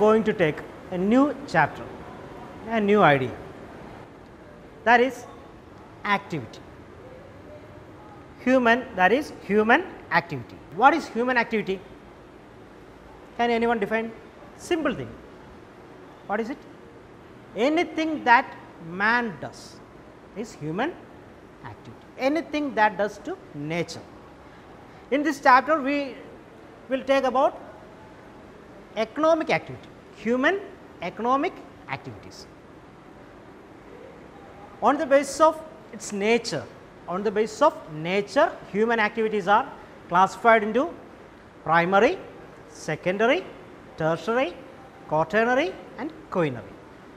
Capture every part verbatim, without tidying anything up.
going to take a new chapter, a new idea, that is activity. Human, that is human activity. What is human activity? Can anyone define? Simple thing. What is it? Anything that man does is human activity. Anything that does to nature. In this chapter, we will take about economic activity, human economic activities. On the basis of its nature, on the basis of nature, human activities are classified into primary, secondary, tertiary, quaternary and quinary.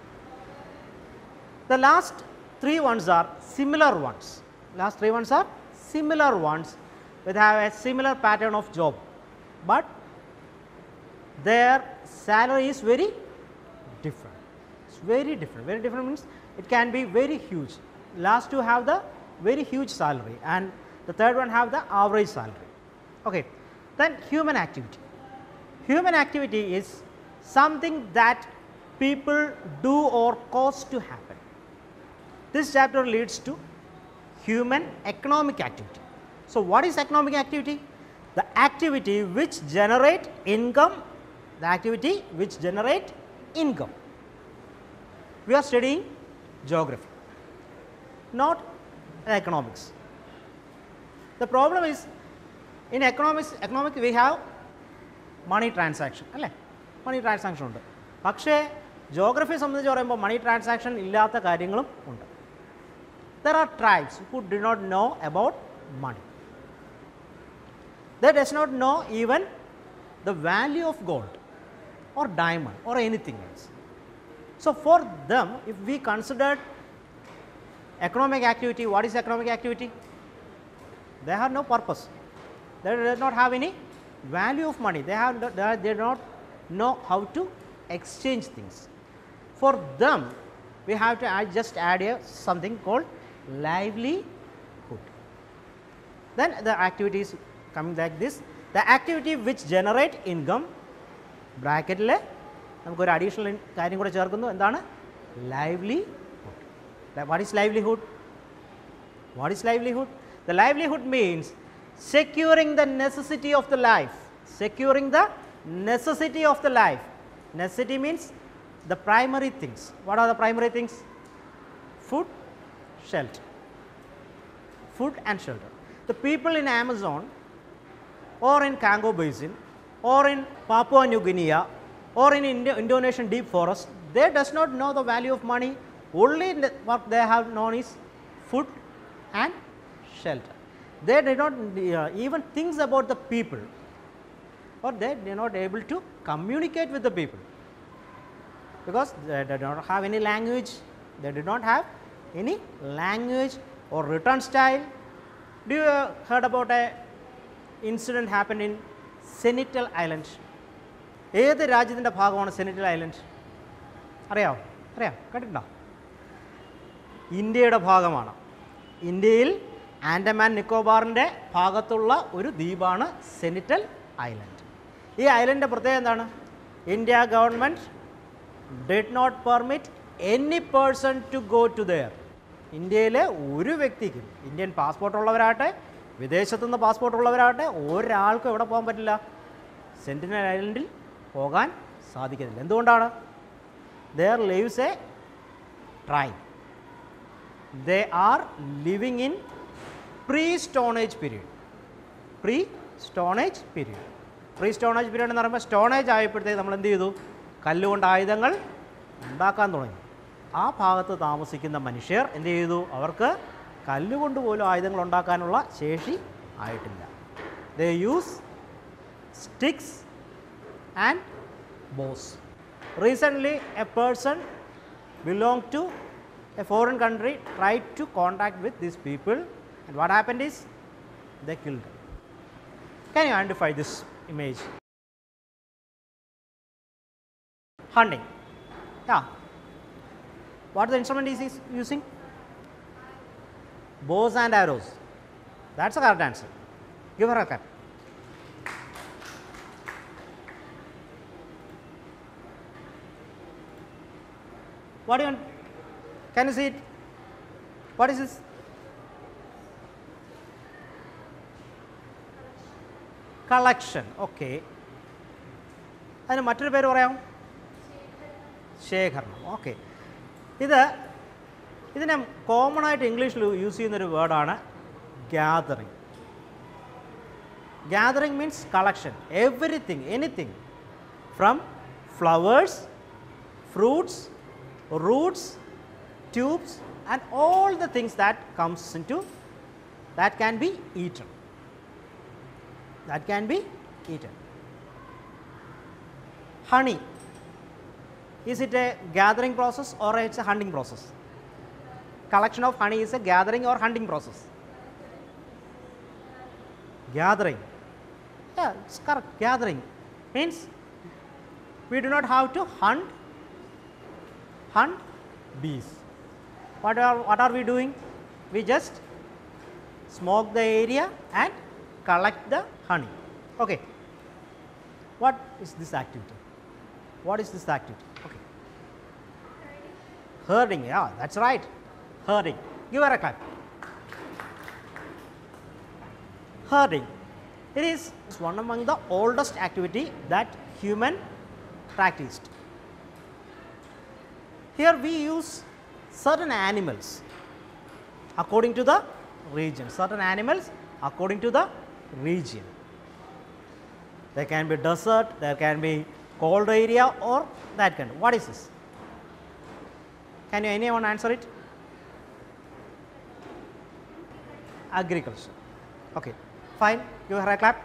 The last three ones are similar ones. Last three ones are similar ones which have a similar pattern of job, but their salary is very different. It's very different. Very different means it can be very huge. Last two have the very huge salary and the third one have the average salary. Okay. Then human activity. Human activity is something that people do or cause to happen. This chapter leads to human economic activity. So, what is economic activity? The activity which generate income, the activity which generate income. We are studying geography, not economics. The problem is in economics, economic we have money transaction, alle? Money transaction undu. പക്ഷേ geography സംബന്ധിച്ച് പറയുമ്പോൾ money transaction ഇല്ലാത്ത കാര്യങ്ങളും ഉണ്ട്. There are tribes who do not know about money. They does not know even the value of gold or diamond or anything else. So, for them, if we consider economic activity, what is economic activity? They have no purpose. They do not have any value of money. They have they do not know how to exchange things. For them, we have to add, just add a something called livelihood. Then the activities coming like this. The activity which generate income, bracket le namukku oru additional karyam kude cherkunu, endana livelihood. What is livelihood? What is livelihood? The livelihood means securing the necessity of the life, securing the necessity of the life. Necessity means the primary things. What are the primary things? Food, shelter. Food and shelter. The people in Amazon or in Congo Basin or in Papua New Guinea or in Indo Indonesian deep forest, they does not know the value of money. Only what they have known is food and shelter. They did not uh, even think about the people, or they are not able to communicate with the people because they do not have any language. They do not have any language or written style. Do you uh, heard about a incident happened in Sentinel Island? ഏത് രാജ്യത്തിൻ്റെ ഭാഗമാണ് സെനിറ്റൽ island? അറിയാമോ? അറിയാം, കേട്ടിട്ടുണ്ടോ? ഇന്ത്യയുടെ ഭാഗമാണ്. ഇന്ത്യയിൽ ആൻഡമാൻ നിക്കോബാറിൻ്റെ ഭാഗത്തുള്ള ഒരു ദ്വീപാണ് സെനിറ്റൽ ഐലൻഡ്. ഈ ഐലൻഡിൻ്റെ പ്രത്യേകത എന്താണ്? India government did not permit any person to go to there. ഇന്ത്യയിലെ ഒരു വ്യക്തിക്കും, ഇന്ത്യൻ പാസ്പോർട്ട് ഉള്ളവരാകട്ടെ വിദേശത്തുനിന്ന് പാസ്പോർട്ട് ഉള്ളവരാകട്ടെ, ഒരാൾക്കും എവിടെ പോകാൻ പറ്റില്ല? സെന്റിനൽ ഐലൻഡിൽ പോകാൻ സാധിക്കുന്നില്ല. എന്തുകൊണ്ടാണ്? there lives a tribe. They are living in pre-Stone Age period. Pre-Stone Age period. Pre-Stone Age period എന്ന് പറയുമ്പോൾ സ്റ്റോൺ ഏജ് ആയപ്പോഴത്തേക്ക് നമ്മൾ എന്ത് ചെയ്തു? കല്ലുകൊണ്ട് ആയുധങ്ങൾ ഉണ്ടാക്കാൻ തുടങ്ങി. ആ ഭാഗത്ത് താമസിക്കുന്ന മനുഷ്യർ എന്ത് ചെയ്തു? അവർക്ക് കല്ലുകൊണ്ട് പോലും ആയുധങ്ങൾ ഉണ്ടാക്കാനുള്ള ശേഷി ആയിട്ടില്ല. They use sticks and bows. Recently, a person belonged to a foreign country tried to contact with these people, and what happened is they killed them. Can you identify this image? Hunting. Yeah. What the instrument is he using? Bows and arrows. That's the correct answer. Give her a clap. What do you want? Can you see it? What is this? Collection. Okay. അതിന് മറ്റൊരു പേര് പറയാമോ? ശേഖരണം. Okay. ഇത് ഇതിനെ common ആയിട്ട് ഇംഗ്ലീഷിൽ use ചെയ്യുന്നൊരു വേർഡാണ് ഗ്യാതറിങ്. ഗ്യാതറിങ് means collection. Everything, anything from flowers, fruits, roots, tubes and all the things that comes into that can be eaten. That can be eaten. Honey, is it a gathering process or it's a hunting process? Collection of honey is a gathering or hunting process? Gathering. Yeah, it's correct. Gathering means we do not have to hunt hunt bees. What are what are we doing? We just smoke the area and collect the honey. Okay. What is this activity? What is this activity? Okay. Herding. Yeah, that's right. Herding. Give her a clap. Herding. It is one among the oldest activity that human practiced. Here we use certain animals according to the region, certain animals according to the region. There can be desert, there can be cold area or that kind of. What is this? Can you anyone answer it? Agriculture. Okay, fine, give her a clap.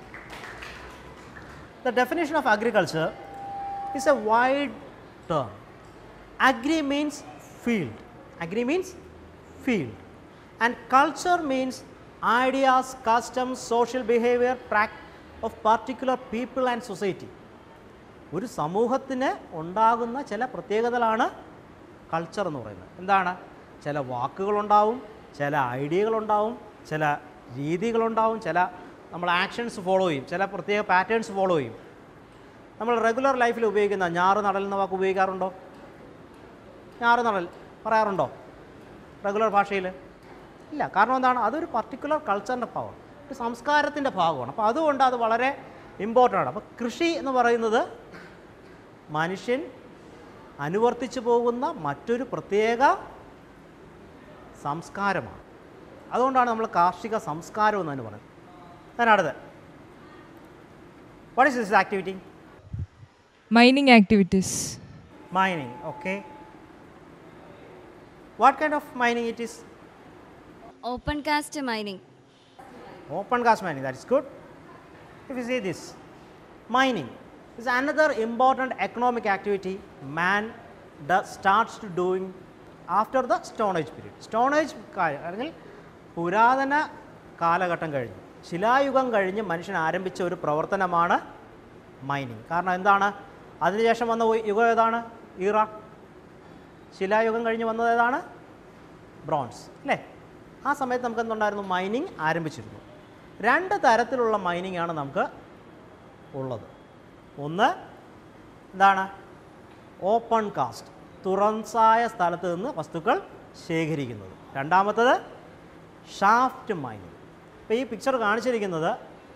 The definition of agriculture is a wide term. Agri means field, agri means field and culture means ideas, customs, social behavior of particular people and society. ഒരു സമൂഹത്തിന് ഉണ്ടാകുന്ന ചില പ്രത്യേകതകളാണ് culture എന്ന് പറയുന്നത്. എന്താണ്? ചില വാക്കുകളുണ്ടാവും, ചില ഐഡിയകളുണ്ടാവും, ചില രീതികളുണ്ടാവും, ചില നമ്മൾ ആക്ഷൻസ് ഫോളോ ചെയ്യും, ചില പ്രത്യേക പാറ്റേൺസ് ഫോളോ ചെയ്യും. നമ്മൾ റെഗുലർ ലൈഫിൽ ഉപയോഗിക്കുന്ന ഞാറ് നടൽ എന്ന വാക്ക് ഉപയോഗിക്കാറുണ്ടോ? ഞാറ് നടൽ പറയാറുണ്ടോ റെഗുലർ ഭാഷയിൽ? ഇല്ല. കാരണം എന്താണ്? അതൊരു പർട്ടിക്കുലർ കൾച്ചറിൻ്റെ ഭാഗമാണ്, ഒരു സംസ്കാരത്തിൻ്റെ ഭാഗമാണ്. അപ്പോൾ അതുകൊണ്ട് അത് വളരെ ഇമ്പോർട്ടൻ്റ് ആണ്. അപ്പോൾ കൃഷി എന്ന് പറയുന്നത് മനുഷ്യൻ അനുവർത്തിച്ചു പോകുന്ന മറ്റൊരു പ്രത്യേക സംസ്കാരമാണ്. അതുകൊണ്ടാണ് നമ്മൾ കാർഷിക സംസ്കാരം എന്ന് തന്നെ പറയുന്നത്. അതിനടുത്ത് what is this activity? Mining activities. Mining, okay. What kind of mining it is? Open cast mining. Open cast mining, that is good. If you see this, mining is another important economic activity man does, starts to doing after the Stone Age period. Stone Age അല്ലെങ്കിൽ പുരാതന കാലഘട്ടം കഴിഞ്ഞ് ശിലായുഗം കഴിഞ്ഞ് മനുഷ്യൻ ആരംഭിച്ച ഒരു പ്രവർത്തനമാണ് mining. കാരണം എന്താണ്? അതിനുശേഷം വന്ന യുഗം ഏതാണ്? ഈറ. ശിലായുഗം കഴിഞ്ഞ് വന്നത് ഏതാണ്? ബ്രോൺസ്, അല്ലേ? ആ സമയത്ത് നമുക്ക് എന്തുണ്ടായിരുന്നു? മൈനിങ് ആരംഭിച്ചിരുന്നു. രണ്ട് തരത്തിലുള്ള മൈനിങ് ആണ് നമുക്ക് ഉള്ളത്. ഒന്ന് എന്താണ്? ഓപ്പൺ കാസ്റ്റ്, തുറസായ സ്ഥലത്ത് നിന്ന് വസ്തുക്കൾ ശേഖരിക്കുന്നത്. രണ്ടാമത്തത് ഷാഫ്റ്റ് മൈനിങ്. ഇപ്പോൾ ഈ പിക്ചർ കാണിച്ചിരിക്കുന്നത്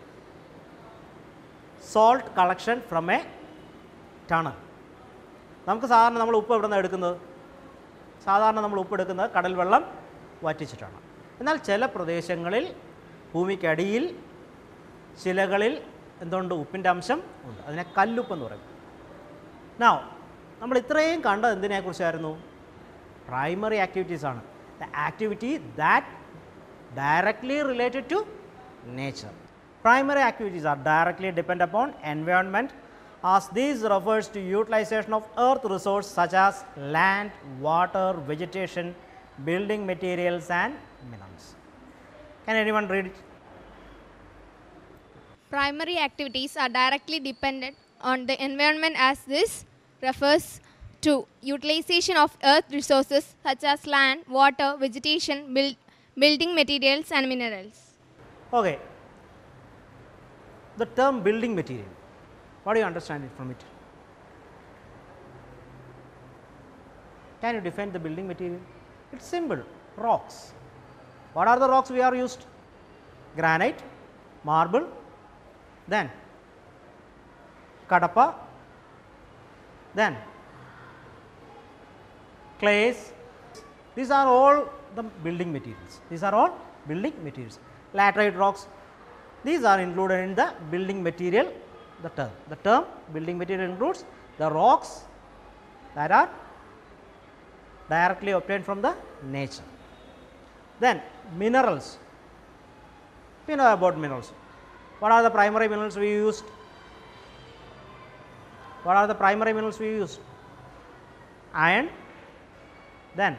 salt collection from a tunnel. നമുക്ക് സാധാരണ നമ്മൾ ഉപ്പ് എവിടെ നിന്നാണ് എടുക്കുന്നത്? സാധാരണ നമ്മൾ ഉപ്പ് എടുക്കുന്നത് കടൽ വെള്ളം വറ്റിച്ചിട്ടാണ്. എന്നാൽ ചില പ്രദേശങ്ങളിൽ ഭൂമിക്കടിയിൽ ശിലകളിൽ എന്തുകൊണ്ട്? ഉപ്പിൻ്റെ അംശം ഉണ്ട്. അതിനെ കല്ലുപ്പ് എന്ന് പറയും. നൗ നമ്മൾ ഇത്രയും കണ്ടത് എന്തിനെക്കുറിച്ചായിരുന്നു? പ്രൈമറി ആക്ടിവിറ്റീസ് ആണ്. The activity that directly related to nature. Primary activities are directly depend upon environment, as this refers to utilization of earth resources such as land, water, vegetation, building materials and minerals. Can anyone read it? Primary activities are directly dependent on the environment, as this refers to utilization of earth resources such as land, water, vegetation, build, building materials and minerals. Okay. The term building material, what do you understand it from it? Can you define the building material? It's simple, rocks. What are the rocks we are used? Granite, marble, then kadapa, then clays. These are all the building materials. These are all building materials. Laterite rocks, these are included in the building material, the term. The term building material includes the rocks that are directly obtained from the nature. Then minerals, we know about minerals. What are the primary minerals we used? What are the primary minerals we used? Iron, then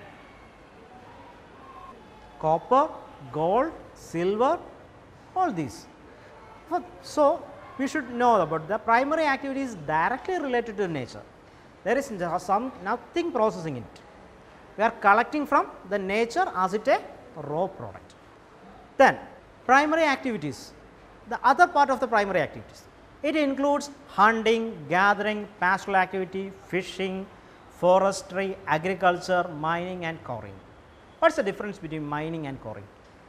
copper, gold, silver, all these. So, we should know about the primary activities directly related to nature. There is some nothing processing it. We are collecting from the nature as it a raw product. Then primary activities, the other part of the primary activities, it includes hunting, gathering, pastoral activity, fishing, forestry, agriculture, mining and quarrying. What is the difference between mining and quarrying?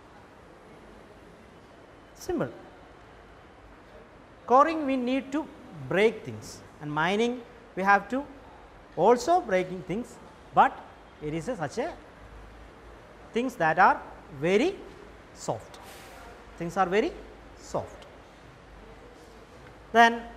Simple. Quarrying we need to break things, and mining we have to also breaking things, but it is a such a things that are very soft. Things are very soft. Then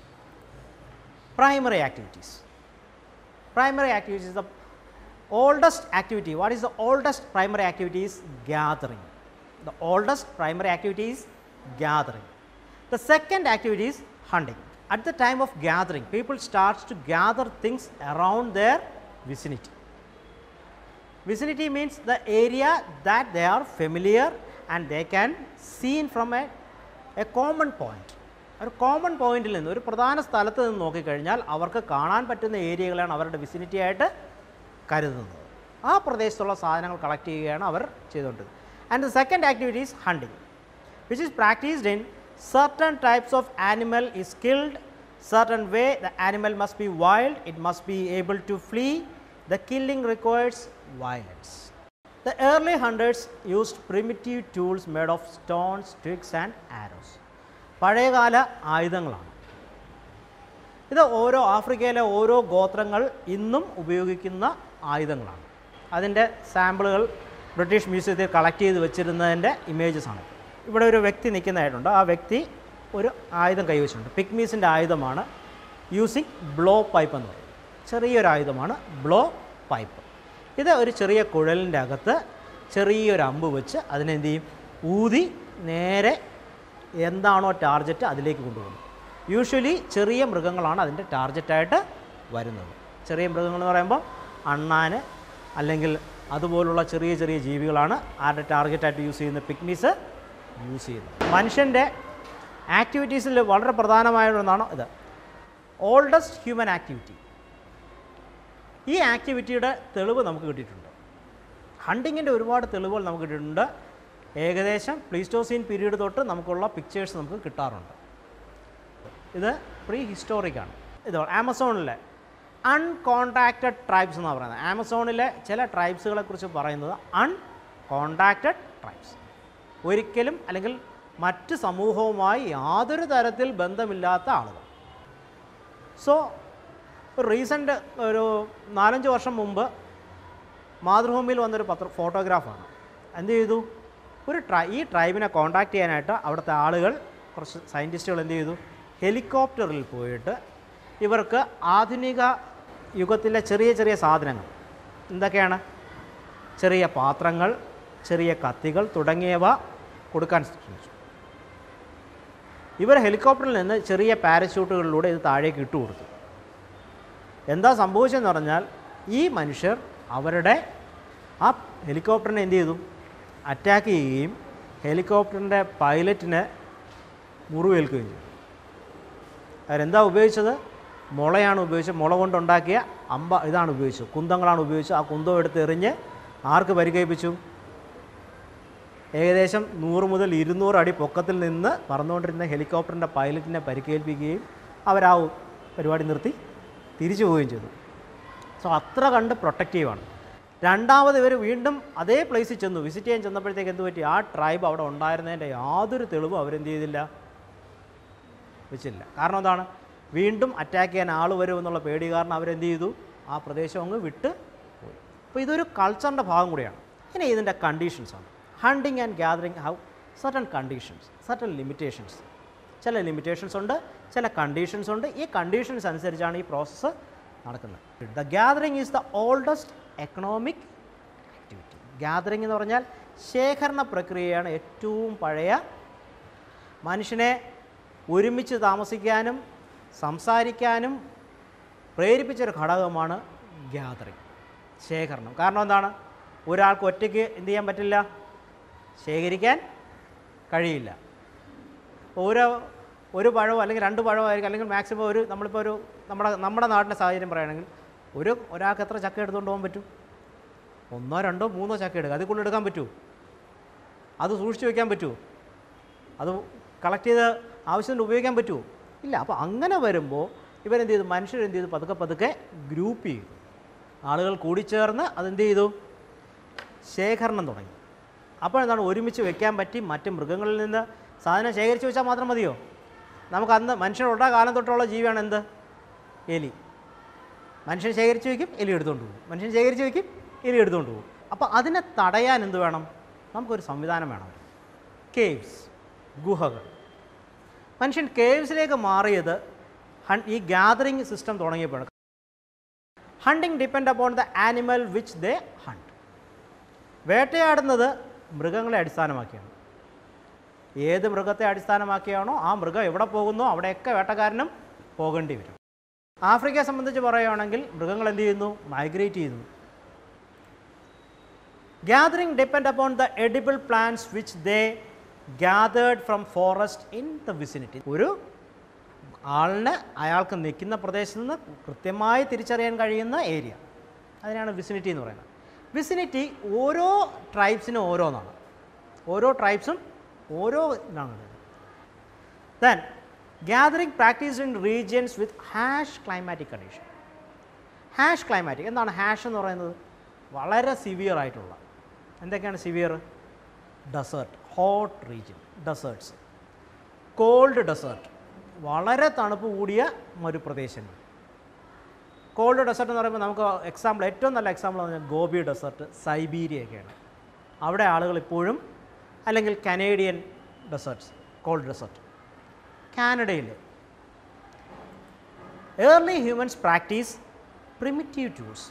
primary activities. Primary activities is the oldest activity. What is the oldest primary activity? Is gathering. The oldest primary activity is gathering. The second activity is hunting. At the time of gathering, people start to gather things around their vicinity. Vicinity means the area that they are familiar and they can see from a, a common point. A common point il ninnu oru pradhana sthalathu ninnu nokki kazhinjal avarku kaanan pattunna areakalanu avarude vicinity aayittu karuthunnathu. Aa pradeshathulla sadhanangal collect cheyukayanu avar cheythokondirunnu. And the second activity is hunting, which is practiced in certain types of animal is killed certain way. The animal must be wild, it must be able to flee. The killing requires violence. The early hunters used primitive tools made of stones, twigs and arrows. പഴയകാല ആയുധങ്ങളാണ് ഇത്. ഓരോ ആഫ്രിക്കയിലെ ഓരോ ഗോത്രങ്ങൾ ഇന്നും ഉപയോഗിക്കുന്ന ആയുധങ്ങളാണ്. അതിൻ്റെ സാമ്പിളുകൾ ബ്രിട്ടീഷ് മ്യൂസിയത്തിൽ കളക്ട് ചെയ്ത് വെച്ചിരുന്നതിൻ്റെ ഇമേജസ് ആണ്. ഇവിടെ ഒരു വ്യക്തി നിൽക്കുന്നതായിട്ടുണ്ട്. ആ വ്യക്തി ഒരു ആയുധം കൈവച്ചിട്ടുണ്ട്. പിഗ്മീസിൻ്റെ ആയുധമാണ് യൂസിങ് ബ്ലോ പൈപ്പ് എന്ന് പറയും. ചെറിയൊരു ആയുധമാണ് ബ്ലോ പൈപ്പ്. ഇത് ഒരു ചെറിയ കുഴലിൻ്റെ അകത്ത് ചെറിയൊരു അമ്പ് വെച്ച് അതിനെന്ത് ചെയ്യും, ഊതി നേരെ എന്താണോ ടാർഗറ്റ് അതിലേക്ക് കൊണ്ടുപോകും. യൂഷ്വലി ചെറിയ മൃഗങ്ങളാണ് അതിൻ്റെ ടാർഗറ്റായിട്ട് വരുന്നത്. ചെറിയ മൃഗങ്ങൾ എന്ന് പറയുമ്പോൾ അണ്ണാൻ അല്ലെങ്കിൽ അതുപോലുള്ള ചെറിയ ചെറിയ ജീവികളാണ് ആരുടെ ടാർഗറ്റായിട്ട് യൂസ് ചെയ്യുന്ന പിഗ്മീസ് യൂസ് ചെയ്യുന്നത്. മനുഷ്യൻ്റെ ആക്ടിവിറ്റീസിൽ വളരെ പ്രധാനമായ ഒന്നാണ് ഇത്, ഓൾഡസ്റ്റ് ഹ്യൂമൻ ആക്ടിവിറ്റി. ഈ ആക്ടിവിറ്റിയുടെ തെളിവ് നമുക്ക് കിട്ടിയിട്ടുണ്ട്. ഹണ്ടിങ്ങിൻ്റെ ഒരുപാട് തെളിവുകൾ നമുക്ക് കിട്ടിയിട്ടുണ്ട്. ഏകദേശം പ്ലീസ്റ്റോസീൻ പീരീഡ് തൊട്ട് നമുക്കുള്ള പിക്ചേഴ്സ് നമുക്ക് കിട്ടാറുണ്ട്. ഇത് പ്രീ ഹിസ്റ്റോറിക്കാണ്. ഇത് ആമസോണിലെ അൺകോൺടാക്റ്റഡ് ട്രൈബ്സ് എന്നാണ് പറയുന്നത്. ആമസോണിലെ ചില ട്രൈബ്സുകളെ കുറിച്ച് പറയുന്നത് അൺകോൺടാക്റ്റഡ് ട്രൈബ്സ്, ഒരിക്കലും അല്ലെങ്കിൽ മറ്റ് സമൂഹവുമായി യാതൊരു തരത്തിൽ ബന്ധമില്ലാത്ത ആളുകൾ. സോ ഒരു റീസെൻ്റ് ഒരു നാലഞ്ച് വർഷം മുമ്പ് മാതൃഭൂമിയിൽ വന്നൊരു പത്ര ഫോട്ടോഗ്രാഫാണ്. എന്ത് ചെയ്തു, ഒരു ട്രൈ ഈ ട്രൈബിനെ കോൺടാക്റ്റ് ചെയ്യാനായിട്ട് അവിടുത്തെ ആളുകൾ, കുറച്ച് സയൻറ്റിസ്റ്റുകൾ എന്ത് ചെയ്തു, ഹെലികോപ്റ്ററിൽ പോയിട്ട് ഇവർക്ക് ആധുനിക യുഗത്തിലെ ചെറിയ ചെറിയ സാധനങ്ങൾ, എന്തൊക്കെയാണ്, ചെറിയ പാത്രങ്ങൾ, ചെറിയ കത്തികൾ തുടങ്ങിയവ കൊടുക്കാൻ ശ്രമിച്ചു. ഇവർ ഹെലികോപ്റ്ററിൽ നിന്ന് ചെറിയ പാരച്യൂട്ടുകളിലൂടെ ഇത് താഴേക്ക് ഇട്ടു കൊടുത്തു. എന്താ സംഭവിച്ചതെന്ന് പറഞ്ഞാൽ ഈ മനുഷ്യർ അവരുടെ ആ ഹെലികോപ്റ്ററിനെ എന്ത് ചെയ്തു, അറ്റാക്ക് ചെയ്യുകയും ഹെലികോപ്റ്ററിൻ്റെ പൈലറ്റിന് മുറിവേൽക്കുകയും ചെയ്തു. അവരെന്താ ഉപയോഗിച്ചത്, മുളയാണ് ഉപയോഗിച്ചത്. മുള കൊണ്ടുണ്ടാക്കിയ അമ്പ ഇതാണ് ഉപയോഗിച്ചത്, കുന്തങ്ങളാണ് ഉപയോഗിച്ചത്. ആ കുന്തം എടുത്ത് എറിഞ്ഞ് ആർക്ക് പരിക്കേൽപ്പിച്ചു, ഏകദേശം നൂറ് മുതൽ ഇരുന്നൂറ് അടി പൊക്കത്തിൽ നിന്ന് പറന്നുകൊണ്ടിരുന്ന ഹെലികോപ്റ്ററിൻ്റെ പൈലറ്റിനെ പരിക്കേൽപ്പിക്കുകയും അവരാ പരിപാടി നിർത്തി തിരിച്ചു പോവുകയും ചെയ്തു. സോ അത്ര കണ്ട് പ്രൊട്ടക്റ്റീവാണ്. രണ്ടാമത് ഇവർ വീണ്ടും അതേ പ്ലേസിൽ ചെന്നു, വിസിറ്റ് ചെയ്യാൻ ചെന്നപ്പോഴത്തേക്ക് എന്ത് പറ്റി, ആ ട്രൈബ് അവിടെ ഉണ്ടായിരുന്നതിൻ്റെ യാതൊരു തെളിവും അവരെന്ത് ചെയ്തില്ല, വെച്ചില്ല. കാരണം എന്താണ്, വീണ്ടും അറ്റാക്ക് ചെയ്യാൻ ആൾ വരുമെന്നുള്ള പേടി കാരണം അവരെന്ത് ചെയ്തു, ആ പ്രദേശം അങ്ങ് വിട്ട് പോയി. അപ്പോൾ ഇതൊരു കൾച്ചറിൻ്റെ ഭാഗം കൂടിയാണ്. ഇനി ഇതിൻ്റെ കണ്ടീഷൻസാണ്. Hunting and gathering have certain conditions, certain limitations. ചില ലിമിറ്റേഷൻസ് ഉണ്ട്, ചില കണ്ടീഷൻസ് ഉണ്ട്. ഈ കണ്ടീഷൻസ് അനുസരിച്ചാണ് ഈ പ്രോസസ്സ് നടക്കുന്നത്. The gathering is the oldest economic activity. Gathering എന്ന് പറഞ്ഞാൽ ശേഖരണ പ്രക്രിയയാണ് ഏറ്റവും പഴയ, മനുഷ്യനെ ഒരുമിച്ച് താമസിക്കാനും സംസാരിക്കാനും പ്രേരിപ്പിച്ചൊരു ഘടകമാണ് ഗ്യാതറിങ്, ശേഖരണം. കാരണം എന്താണ്, ഒരാൾക്ക് ഒറ്റയ്ക്ക് എന്ത് ചെയ്യാൻ പറ്റില്ല, ശേഖരിക്കാൻ കഴിയില്ല. ഓരോ ഒരു പഴമോ അല്ലെങ്കിൽ രണ്ട് പഴമോ ആയിരിക്കും, അല്ലെങ്കിൽ മാക്സിമം ഒരു നമ്മളിപ്പോൾ ഒരു നമ്മുടെ നമ്മുടെ നാട്ടിലെ സാഹചര്യം പറയുകയാണെങ്കിൽ ഒരു ഒരാൾക്ക് എത്ര ചക്ക എടുത്തുകൊണ്ട് പോകാൻ പറ്റും, ഒന്നോ രണ്ടോ മൂന്നോ ചക്ക എടുക്കുക, അതിൽ കൂടുതൽ എടുക്കാൻ പറ്റുമോ, അത് സൂക്ഷിച്ച് വയ്ക്കാൻ പറ്റുമോ, അത് കളക്ട് ചെയ്ത് ആവശ്യത്തിന് ഉപയോഗിക്കാൻ പറ്റുമോ, ഇല്ല. അപ്പോൾ അങ്ങനെ വരുമ്പോൾ ഇവരെന്ത് ചെയ്തു, മനുഷ്യരെന്ത് ചെയ്തു, പതുക്കെ പതുക്കെ ഗ്രൂപ്പ് ചെയ്തു, ആളുകൾ കൂടിച്ചേർന്ന് അതെന്ത് ചെയ്തു, ശേഖരണം തുടങ്ങി. അപ്പോൾ എന്താണ്, ഒരുമിച്ച് വെക്കാൻ പറ്റി. മറ്റ് മൃഗങ്ങളിൽ നിന്ന് സാധനം ശേഖരിച്ച് വെച്ചാൽ മാത്രം മതിയോ, നമുക്ക് അന്ന് മനുഷ്യനുള്ള കാലം തൊട്ടുള്ള ജീവിയാണ് എന്ത്, എലി. മനുഷ്യൻ ശേഖരിച്ച് വയ്ക്കും, എലി എടുത്തുകൊണ്ട് പോകും, മനുഷ്യൻ ശേഖരിച്ച് വയ്ക്കും, എലി എടുത്തുകൊണ്ട് പോകും. അപ്പോൾ അതിനെ തടയാൻ എന്ത് വേണം, നമുക്കൊരു സംവിധാനം വേണം. കേവ്സ്, ഗുഹകൾ. മനുഷ്യൻ കേവ്സിലേക്ക് മാറിയത് ഈ ഗ്യാതറിങ് സിസ്റ്റം തുടങ്ങിയപ്പോഴാണ്. Hunting depend upon the animal which they hunt. വേട്ടയാടുന്നത് മൃഗങ്ങളെ അടിസ്ഥാനമാക്കിയാണ്. ഏത് മൃഗത്തെ അടിസ്ഥാനമാക്കിയാണോ ആ മൃഗം എവിടെ പോകുന്നോ അവിടെയൊക്കെ വേട്ടക്കാരനും പോകേണ്ടി വരും. ആഫ്രിക്കയെ സംബന്ധിച്ച് പറയുകയാണെങ്കിൽ മൃഗങ്ങൾ എന്ത് ചെയ്യുന്നു, മൈഗ്രേറ്റ് ചെയ്യുന്നു. Gathering depend upon the edible plants which they gathered from forest in the vicinity. ഒരു ആളിന് അയാൾക്ക് നിൽക്കുന്ന പ്രദേശത്ത് നിന്ന് കൃത്യമായി തിരിച്ചറിയാൻ കഴിയുന്ന ഏരിയ, അതിനാണ് വിസിനിറ്റി എന്ന് പറയുന്നത്. വിസിനിറ്റി ഓരോ ട്രൈബ്സിനും ഓരോന്നാണ്, ഓരോ ട്രൈബ്സും ഓരോ ഇതാണ്. Then gathering practised in regions with harsh climatic condition. Harsh climatic എന്താണ് ഹാഷ് എന്ന് പറയുന്നത്, വളരെ സിവിയർ ആയിട്ടുള്ള, എന്തൊക്കെയാണ് severe, desert, hot region, deserts, cold desert, വളരെ തണുപ്പ് കൂടിയ മരുപ്രദേശങ്ങൾ. കോൾഡ് ഡെസേർട്ട് എന്ന് പറയുമ്പോൾ നമുക്ക് എക്സാമ്പിൾ, ഏറ്റവും നല്ല എക്സാമ്പിൾ എന്ന് പറഞ്ഞാൽ ഗോബി ഡെസേർട്ട്, സൈബീരിയൊക്കെയാണ്. അവിടെ ആളുകൾ ഇപ്പോഴും, അല്ലെങ്കിൽ കനേഡിയൻ ഡെസേർട്ട്സ്, കോൾഡ് ഡെസേർട്ട്. കാനഡയിൽ early humans practise primitive tools.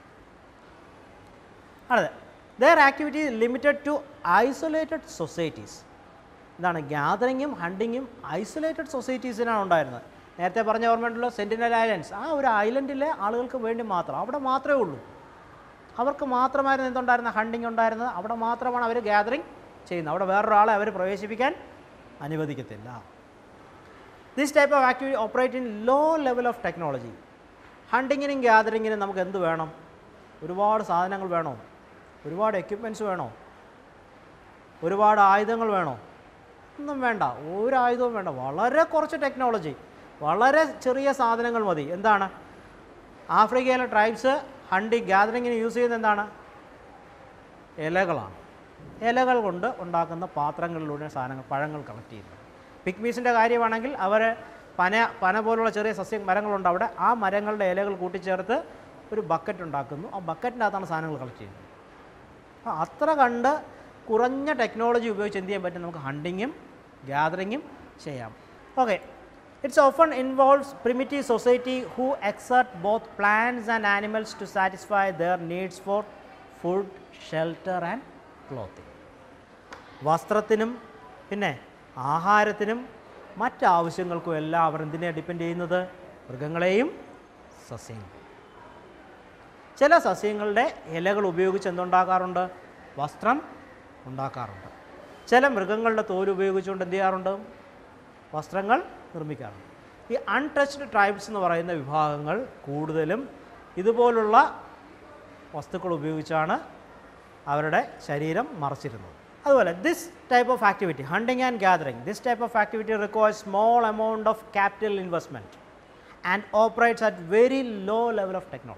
അതെ, their activity limited to isolated societies. എന്താണ്, ഗ്യാതറിങ്ങും ഹണ്ടിങ്ങും ഐസൊലേറ്റഡ് സൊസൈറ്റീസിനാണ് ഉണ്ടായിരുന്നത്. നേരത്തെ പറഞ്ഞ ഓർമ്മയുണ്ടല്ലോ, സെൻറ്റിനൽ ഐലൻഡ്സ്, ആ ഒരു ഐലൻഡിലെ ആളുകൾക്ക് വേണ്ടി മാത്രം, അവിടെ മാത്രമേ ഉള്ളൂ, അവർക്ക് മാത്രമായിരുന്നു എന്തുണ്ടായിരുന്ന, ഹണ്ടിങ് ഉണ്ടായിരുന്നത്. അവിടെ മാത്രമാണ് അവർ ഗ്യാതറിങ് ചെയ്യുന്നത്, അവിടെ വേറൊരാളെ അവർ പ്രവേശിപ്പിക്കാൻ അനുവദിക്കത്തില്ല. This type of activity operate in low level of technology. ഹണ്ടിങ്ങിനും ഗ്യാതറിങ്ങിനും നമുക്ക് എന്ത് വേണം, ഒരുപാട് സാധനങ്ങൾ വേണോ, ഒരുപാട് എക്യുപ്മെൻറ്റ്സ് വേണോ, ഒരുപാട് ആയുധങ്ങൾ വേണോ, ഒന്നും വേണ്ട, ഒരു ആയുധവും വേണ്ട. വളരെ കുറച്ച് ടെക്നോളജി, വളരെ ചെറിയ സാധനങ്ങൾ മതി. എന്താണ്, ആഫ്രിക്കയിലെ ട്രൈബ്സ് ഹണ്ടിങ് ഗ്യാതറിങ്ങിന് യൂസ് ചെയ്യുന്നത് എന്താണ്, ഇലകളാണ്. ഇലകൾ കൊണ്ട് ഉണ്ടാക്കുന്ന പാത്രങ്ങളിലൂടെ സാധനങ്ങൾ, പഴങ്ങൾ കളക്ട് ചെയ്യുന്നത്. പിഗ്മീസിൻ്റെ കാര്യമാണെങ്കിൽ അവർ പന പന പോലുള്ള ചെറിയ സസ്യ മരങ്ങളുണ്ട് അവിടെ, ആ മരങ്ങളുടെ ഇലകൾ കൂട്ടിച്ചേർത്ത് ഒരു ബക്കറ്റ് ഉണ്ടാക്കുന്നു, ആ ബക്കറ്റിൻ്റെ അകത്താണ് സാധനങ്ങൾ കളക്ട് ചെയ്യുന്നത്. അപ്പോൾ അത്ര കണ്ട് കുറഞ്ഞ ടെക്നോളജി ഉപയോഗിച്ച് എന്ത് ചെയ്യാൻ പറ്റും, നമുക്ക് ഹണ്ടിങ്ങും ഗ്യാതറിങ്ങും ചെയ്യാം. Okay, it's often involves primitive society who exert both plants and animals to satisfy their needs for food, shelter and clothing. വസ്ത്രത്തിനും പിന്നെ ആഹാരത്തിനും മറ്റാവശ്യങ്ങൾക്കും എല്ലാം അവർ എന്തിനെ ഡിപ്പെൻഡ് ചെയ്യുന്നത്, മൃഗങ്ങളെയും സസ്യങ്ങളും. ചില സസ്യങ്ങളുടെ ഇലകൾ ഉപയോഗിച്ച് എന്തുണ്ടാക്കാറുണ്ട്, വസ്ത്രം ഉണ്ടാക്കാറുണ്ട്. ചില മൃഗങ്ങളുടെ തോല് ഉപയോഗിച്ചുകൊണ്ട് എന്ത് ചെയ്യാറുണ്ട്, വസ്ത്രങ്ങൾ നിർമ്മിക്കാറുണ്ട്. ഈ അൺടച്ച്ഡ് ട്രൈബ്സ് എന്ന് പറയുന്ന വിഭാഗങ്ങൾ കൂടുതലും ഇതുപോലുള്ള വസ്തുക്കൾ ഉപയോഗിച്ചാണ് അവരുടെ ശരീരം മറച്ചിരുന്നത്. അതുപോലെ this type of activity, hunting and gathering, this type of activity requires small amount of capital investment and operates at very low level of technology.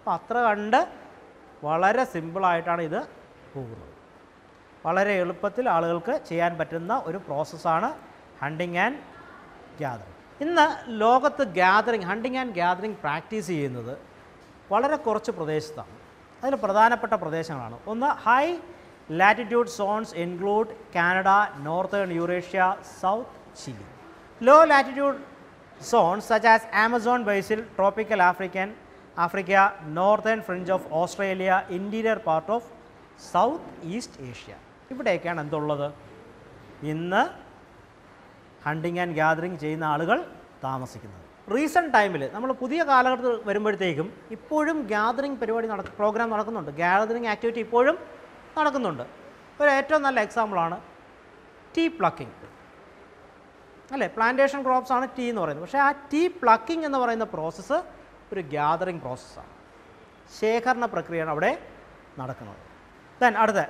അപ്പോൾ അത്ര കണ്ട് വളരെ സിമ്പിളായിട്ടാണ് ഇത് പോകുന്നത്. വളരെ എളുപ്പത്തിൽ ആളുകൾക്ക് ചെയ്യാൻ പറ്റുന്ന ഒരു പ്രോസസ്സാണ് ഹണ്ടിങ് ആൻഡ് ഗ്യാതറിങ്. ഇന്ന് ലോകത്ത് gathering hunting and gathering practice ചെയ്യുന്നത് വളരെ കുറച്ച് പ്രദേശത്താണ്. അതിൽ പ്രധാനപ്പെട്ട പ്രദേശങ്ങളാണ്. ഒന്ന്, high latitude zones include Canada, northern Eurasia, south Chile. Low latitude zones such as Amazon basin, tropical African Africa, northern fringe of Australia, interior part of South East Asia. ഇവിടെയൊക്കെയാണ് എന്തുള്ളത്? ഇന്ന് ഹണ്ടിങ് ആൻഡ് ഗ്യാതറിങ് ചെയ്യുന്ന ആളുകൾ താമസിക്കുന്നത്. Recent ടൈമിൽ നമ്മൾ പുതിയ കാലഘട്ടത്തിൽ വരുമ്പോഴത്തേക്കും ഇപ്പോഴും ഗ്യാതറിങ് പരിപാടി നട പ്രോഗ്രാം നടക്കുന്നുണ്ട്. ഗ്യാതറിങ് ആക്ടിവിറ്റി ഇപ്പോഴും നടക്കുന്നുണ്ട്. ഒരു ഏറ്റവും നല്ല എക്സാമ്പിളാണ് ടീ പ്ലക്കിംഗ് അല്ലേ. പ്ലാന്റേഷൻ ക്രോപ്സ് ആണ് ടീ എന്ന് പറയുന്നത്. പക്ഷേ ആ ടീ പ്ലക്കിംഗ് എന്ന് പറയുന്ന പ്രോസസ്സ് ഒരു ഗ്യാതറിങ് പ്രോസസ്സാണ്. ശേഖരണ പ്രക്രിയയാണ് അവിടെ നടക്കുന്നത്. ദെൻ അടുത്ത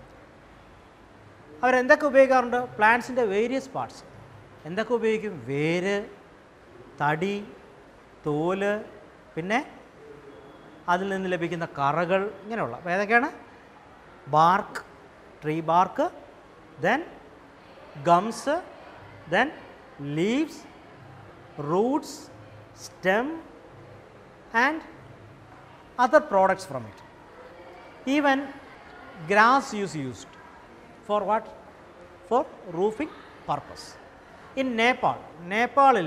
അവരെന്തൊക്കെ ഉപയോഗിക്കാറുണ്ട്? പ്ലാന്റ്സിൻ്റെ വേരിയസ് പാർട്സ് എന്തൊക്കെ ഉപയോഗിക്കും? വേര്, തടി, തോല്, പിന്നെ അതിൽ നിന്ന് ലഭിക്കുന്ന കറകൾ, ഇങ്ങനെയുള്ള. അപ്പോൾ ഏതൊക്കെയാണ്? Bark, tree bark, then gums, then leaves, roots, stem and other products from it. Even grass is used for what? For roofing purpose. In Nepal, Nepalil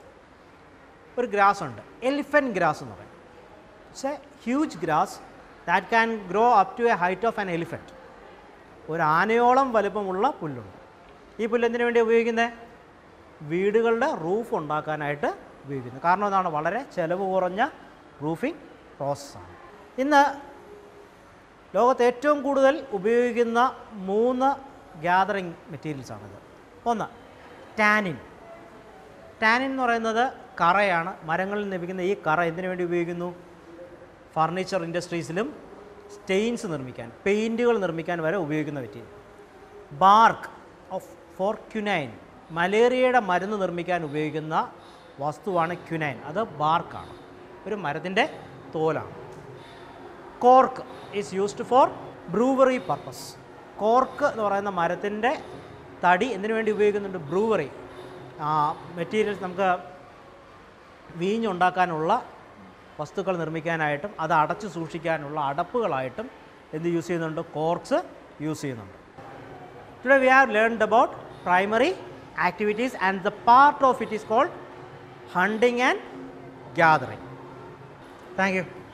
ഒരു ഗ്രാസ് ഉണ്ട്, എലിഫന്റ് ഗ്രാസ് എന്ന് പറയും. It's a huge grass that can grow up to a height of an elephant. ഒരു ആനയോളം വലുപ്പമുള്ള പുല്ലുണ്ട്. ഈ പുല്ല് എന്തിനു വേണ്ടി ഉപയോഗിക്കുന്നത്? വീടുകളുടെ റൂഫ് ഉണ്ടാക്കാനായിട്ട് ഉപയോഗിക്കുന്നത്. കാരണം അതാണ് വളരെ ചിലവ് കുറഞ്ഞ റൂഫിംഗ് പ്രോസസ്സാണ്. ഇന്ന് ലോകത്ത് ഏറ്റവും കൂടുതൽ ഉപയോഗിക്കുന്ന മൂന്ന് ഗ്യാതറിങ് മെറ്റീരിയൽസാണിത്. ഒന്ന്, ടാനിൻ. ടാനിൻ എന്ന് പറയുന്നത് കറയാണ്. മരങ്ങളിൽ നിന്ന് ലഭിക്കുന്ന ഈ കറ എന്തിനു വേണ്ടി ഉപയോഗിക്കുന്നു? ഫർണിച്ചർ ഇൻഡസ്ട്രീസിലും സ്റ്റെയിൻസ് നിർമ്മിക്കാൻ, പെയിൻറ്റുകൾ നിർമ്മിക്കാൻ വരെ ഉപയോഗിക്കുന്ന material. Bark of for quinine, മലേറിയയുടെ മരുന്ന് നിർമ്മിക്കാൻ ഉപയോഗിക്കുന്ന വസ്തുവാണ് ക്യുനൈൻ. അത് ബാർക്കാണ്, ഒരു മരത്തിൻ്റെ തോലാണ്. Cork is used for brewery purpose. കോർക്ക് എന്ന് പറയുന്ന മരത്തിൻ്റെ തടി എന്തിനു വേണ്ടി ഉപയോഗിക്കുന്നുണ്ട്? ബ്രൂവറി മെറ്റീരിയൽസ്, നമുക്ക് വീഞ്ഞുണ്ടാക്കാനുള്ള വസ്തുക്കൾ നിർമ്മിക്കാനായിട്ടും അത് അടച്ചു സൂക്ഷിക്കാനുള്ള അടപ്പുകളായിട്ടും എന്ത് യൂസ് ചെയ്യുന്നുണ്ട്? കോർക്സ് യൂസ് ചെയ്യുന്നുണ്ട്. Today we have learned about primary activities and the part of it is called hunting and gathering. Thank you.